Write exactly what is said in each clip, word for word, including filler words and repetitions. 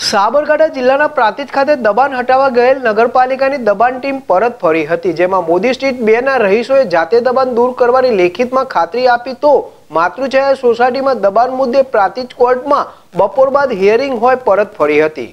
સાબરકાંઠા જિલ્લાના પ્રાંતિજ ખાતે દબાણ હટાવવા ગયેલ નગરપાલિકાની દબાણ ટીમ પરત ફરી હતી, જેમાં મોદી સ્ટ્રીટ બે ના રહીશોએ જાતે દબાણ દૂર કરવાની લેખિતમાં ખાતરી આપી તો માતૃછાયા સોસાયટીમાં દબાણ મુદ્દે પ્રાંતિજ કોર્ટમાં બપોર બાદ હિયરિંગ હોય પરત ફરી હતી।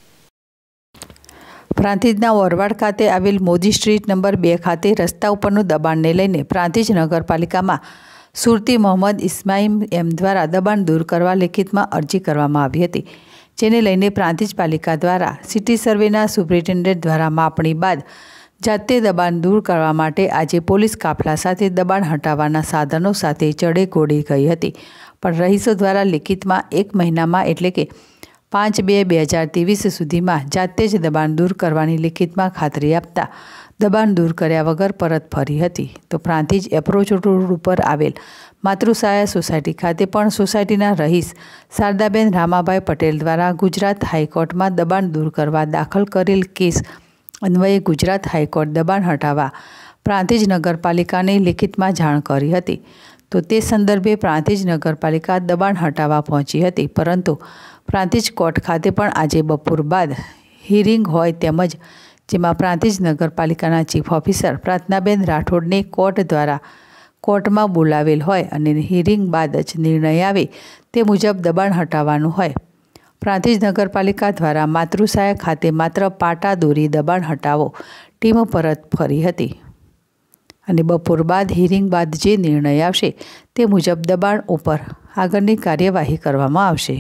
પ્રાંતિજના ઓરવાડ ખાતે આવેલ મોદી સ્ટ્રીટ નંબર બે ખાતે રસ્તા ઉપરનું દબાણને લઈને પ્રાંતિજ નગરપાલિકામાં સુરતી મોહમ્મદ ઇસ્માઇલ એમ દ્વારા દબાણ દૂર કરવા લેખિતમાં અરજી કરવામાં આવી હતી, જેને લઈને પ્રાંતિજ પાલિકા દ્વારા સિટી સર્વેના સુપ્રિન્ટેન્ડન્ટ દ્વારા માપણી બાદ જાતે દબાણ દૂર કરવા માટે આજે પોલીસ કાફલા સાથે દબાણ હટાવવાના સાધનો સાથે ચડે ઘોડે ગઈ હતી, પણ રહીશો દ્વારા લેખિતમાં એક મહિનામાં એટલે કે પાંચ બે બે હજાર ત્રેવીસ સુધીમાં જાતે જ દબાણ દૂર કરવાની લેખિતમાં ખાતરી આપતા દબાણ દૂર કર્યા વગર પરત ફરી હતી। તો પ્રાંતિજ એપ્રોચ રોડ ઉપર આવેલ માતૃછાયા સોસાયટી ખાતે પણ સોસાયટીના રહીશ શારદાબેન રામાભાઈ પટેલ દ્વારા ગુજરાત હાઈકોર્ટમાં દબાણ દૂર કરવા દાખલ કરેલ કેસ અન્વયે ગુજરાત હાઈકોર્ટ દબાણ હટાવવા પ્રાંતિજ નગરપાલિકાને લેખિતમાં જાણ કરી હતી। તો તે સંદર્ભે પ્રાંતિજ નગરપાલિકા દબાણ હટાવવા પહોંચી હતી, પરંતુ પ્રાંતિજ કોર્ટ ખાતે પણ આજે બપોર બાદ હિયરિંગ હોય તેમજ જેમાં પ્રાંતિજ નગરપાલિકાના ચીફ ઓફિસર પ્રાર્થનાબેન રાઠોડને કોર્ટ દ્વારા કોર્ટમાં બોલાવેલ હોય અને હિયરિંગ બાદ જ નિર્ણય આવે તે મુજબ દબાણ હટાવવાનું હોય। પ્રાંતિજ નગરપાલિકા દ્વારા માતૃછાયા ખાતે માત્ર પાટા દોરી દબાણ હટાવો ટીમ પરત ફરી હતી અને બપોર બાદ હિયરિંગ બાદ જે નિર્ણય આવશે તે મુજબ દબાણ ઉપર આગળની કાર્યવાહી કરવામાં આવશે।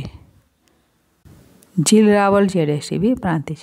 જીલ રાવલ જેડેસીબી Prantij.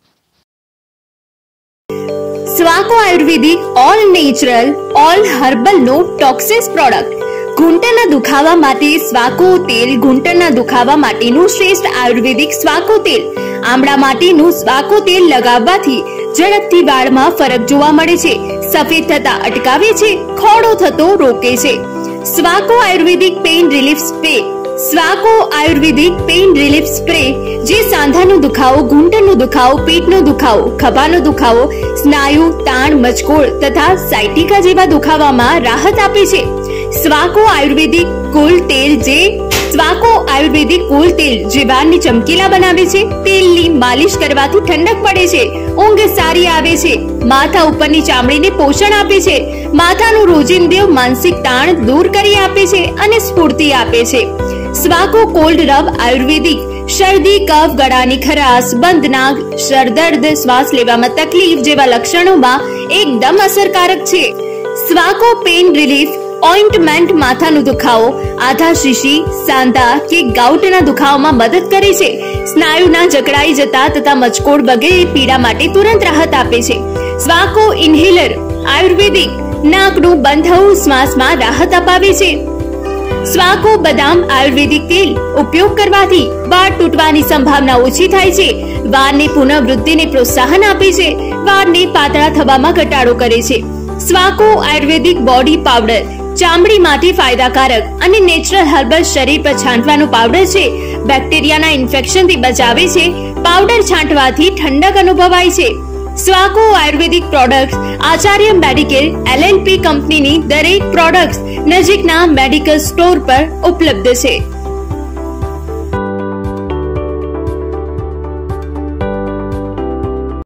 Swaco Ayurvedic all natural all herbal no toxins product ઘૂંટણના દુખાવા માટે સ્વાકો તેલ, ઘૂંટણના દુખાવા માટેનું શ્રેષ્ઠ આયુર્વેદિક સ્વાકો તેલ, આમળા માટેનું સ્વાકો તેલ લગાવવાથી ઝડપથી વાળમાં ફરક જોવા મળે છે, સફેદ થતા અટકાવે છે, ખોડો થતો રોકે છે। Swaco Ayurvedic pain relief spray Swaco Ayurvedic pain relief spray જે સાંધાનો દુખાવો, ઘૂંટણનો દુખાવો, પેટનો દુખાવો, ખભાનો દુખાવો, સ્નાયુ તાણ, મચકોડ તથા સાયટિકા જેવા દુખાવામાં રાહત આપે છે। સ્વાકો આયુર્વેદિક કુલ તેલ જે સ્વાકો આયુર્વેદિક કુલ તેલ જે વાળને ચમકીલા બનાવે છે, તેલની માલિશ કરવાથી ઠંડક પડે છે, ઊંઘ સારી આવે છે, માથા ઉપરની ચામડીને પોષણ આપે છે, માથાનું રોજિંદુ માનસિક તાણ દૂર કરી આપે છે અને સ્ફૂર્તિ આપે છે। સ્વાકો કોલ્ડ રબ આયુર્વેદિક શરદી, કફ, ગળાની ખરાશ, બંધ નાક, સરદર્દ, શ્વાસ લેવામાં તકલીફ જેવા લક્ષણોમાં એકદમ અસરકારક છે। સ્વાકો પેઇન રિલીફ ઓઇન્ટમેન્ટ માથાનો દુખાવો, આધા શીશી, સાંધા કે ગાઉટના દુખાવામાં મદદ કરે છે, સ્નાયુના જકડાઈ જતા તથા મચકોડ વગેરે પીડા માટે તુરંત રાહત આપે છે। સ્વાકો ઇન્હેલર આયુર્વેદિક નાકનું બંધ થવું શ્વાસમાં રાહત અપાવે છે। સ્વાકો બદામ આયુર્વેદિક તેલ ઉપયોગ કરવાથી વાળ તૂટવાની સંભાવના ઓછી થાય છે, વાળની પુનઃવૃદ્ધિને પ્રોત્સાહન આપે છે, વાળને પાતળા થવામાં ઘટાડો કરે છે। સ્વાકો આયુર્વેદિક બોડી પાવડર ચામડી માટે ફાયદાકારક અને નેચરલ હર્બલ શરીર પર છાંટવાનો પાવડર છે, બેક્ટેરિયાના ઇન્ફેક્શનથી બચાવે છે, પાવડર છાંટવાથી ઠંડક અનુભવાય છે। Swaco Ayurvedic products Acharya medical L L P કંપનીની દરેક પ્રોડક્ટ્સ નજીકના મેડિકલ સ્ટોર પર ઉપલબ્ધ છે।